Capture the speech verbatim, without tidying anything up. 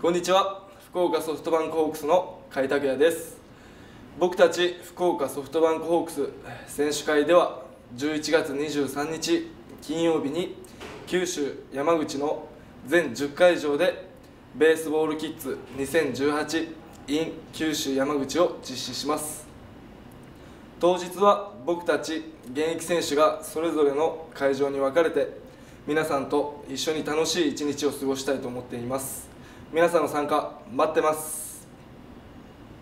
こんにちは。福岡ソフトバンクホークスの甲斐拓也です。僕たち福岡ソフトバンクホークス選手会ではじゅういちがつにじゅうさんにち金曜日に九州山口の全じゅっかいじょうでベースボールキッズにせんじゅうはち in 九州山口を実施します。当日は僕たち現役選手がそれぞれの会場に分かれて皆さんと一緒に楽しい一日を過ごしたいと思っています。皆さんの参加待ってます。